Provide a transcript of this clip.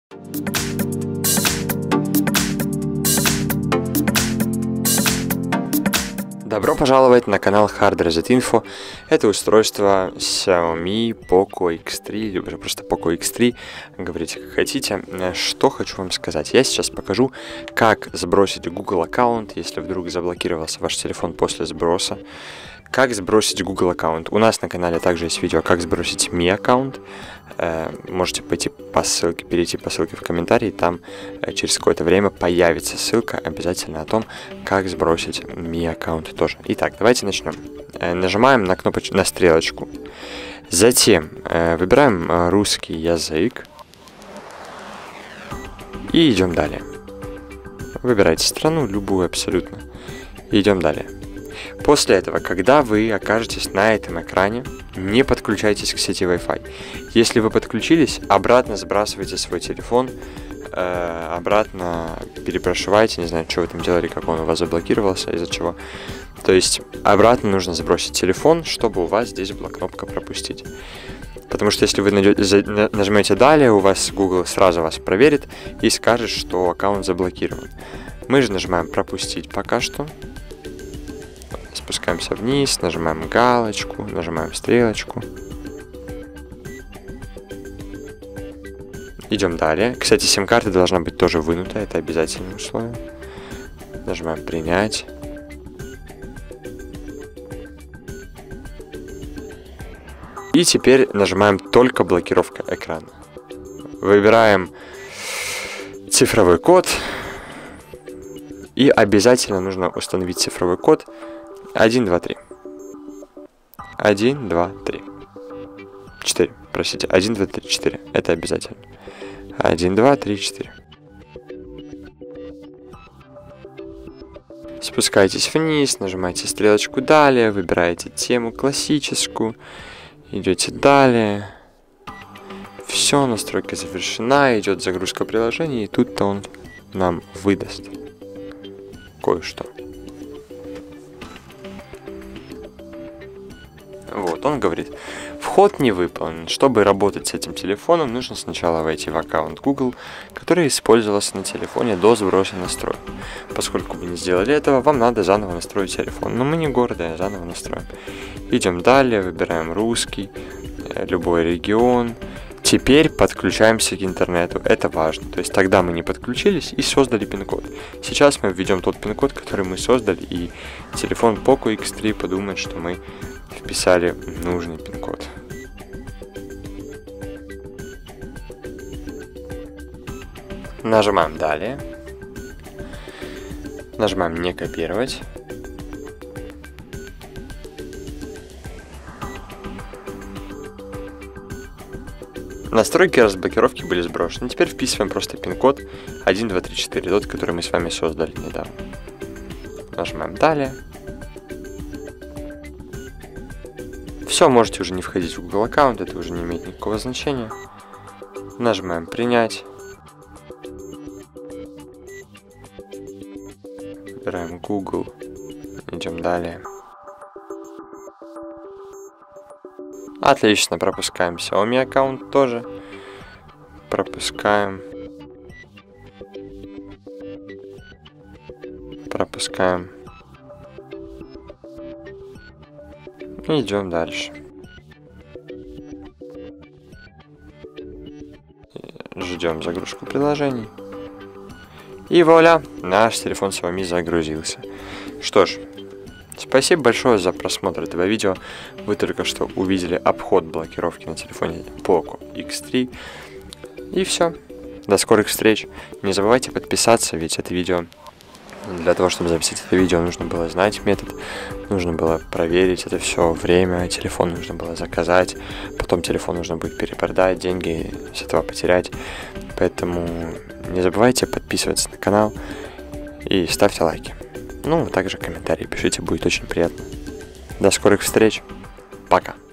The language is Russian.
Добро пожаловать на канал Hard Reset Info. Это устройство Xiaomi Poco X3, либо просто Poco X3, говорите как хотите. Что хочу вам сказать. Я сейчас покажу, как сбросить Google аккаунт, если вдруг заблокировался ваш телефон после сброса. Как сбросить Google аккаунт. У нас на канале также есть видео, как сбросить Mi аккаунт. Можете перейти по ссылке в комментарии, там через какое-то время появится ссылка обязательно о том, как сбросить Mi аккаунт тоже. Итак, давайте начнем. Нажимаем на стрелочку. Затем выбираем русский язык. И идем далее. Выбирайте страну, любую абсолютно. И идем далее. После этого, когда вы окажетесь на этом экране, не подключайтесь к сети Wi-Fi. Если вы подключились, обратно сбрасывайте свой телефон, обратно перепрошивайте, не знаю, что вы там делали, как он у вас заблокировался, из-за чего. То есть обратно нужно сбросить телефон, чтобы у вас здесь была кнопка «Пропустить». Потому что если вы нажмете «Далее», у вас Google сразу вас проверит и скажет, что аккаунт заблокирован. Мы же нажимаем «Пропустить» пока что. Спускаемся вниз, нажимаем галочку, нажимаем стрелочку. Идем далее. Кстати, сим-карта должна быть тоже вынута, это обязательное условие. Нажимаем «Принять». И теперь нажимаем только блокировка экрана. Выбираем цифровой код. И обязательно нужно установить цифровой код 1, 2, 3. 1, 2, 3. 4, простите. 1, 2, 3, 4. Это обязательно. 1, 2, 3, 4. Спускайтесь вниз, нажимаете стрелочку «Далее», выбираете тему классическую, идете далее. Все, настройка завершена, идет загрузка приложения, и тут-то он нам выдаст кое-что. Вот, он говорит, вход не выполнен. Чтобы работать с этим телефоном, нужно сначала войти в аккаунт Google, который использовался на телефоне до сброса настроек. Поскольку вы не сделали этого, вам надо заново настроить телефон. Но мы не гордые, заново настроим. Идем далее, выбираем русский, любой регион. Теперь подключаемся к интернету, это важно. То есть тогда мы не подключились и создали пин-код. Сейчас мы введем тот пин-код, который мы создали, и телефон Poco X3 подумает, что мы вписали нужный пин-код. Нажимаем «Далее». Нажимаем «Не копировать». Настройки разблокировки были сброшены. Теперь вписываем просто пин-код 1, 2, 3, 4, тот, который мы с вами создали недавно. Нажимаем «Далее». Все, можете уже не входить в Google аккаунт, это уже не имеет никакого значения. Нажимаем «Принять». Выбираем Google. Идем далее. Отлично, пропускаем Xiaomi аккаунт тоже. Пропускаем. Пропускаем. Идем дальше. Ждем загрузку приложений. И вуаля, наш телефон Xiaomi загрузился. Что ж, спасибо большое за просмотр этого видео. Вы только что увидели обход блокировки на телефоне Poco X3. И все. До скорых встреч. Не забывайте подписаться, ведь это видео... Для того, чтобы записать это видео, нужно было знать метод, нужно было проверить это все время, телефон нужно было заказать, потом телефон нужно будет перепродать, деньги с этого потерять. Поэтому не забывайте подписываться на канал и ставьте лайки. Ну, а также комментарии пишите, будет очень приятно. До скорых встреч. Пока.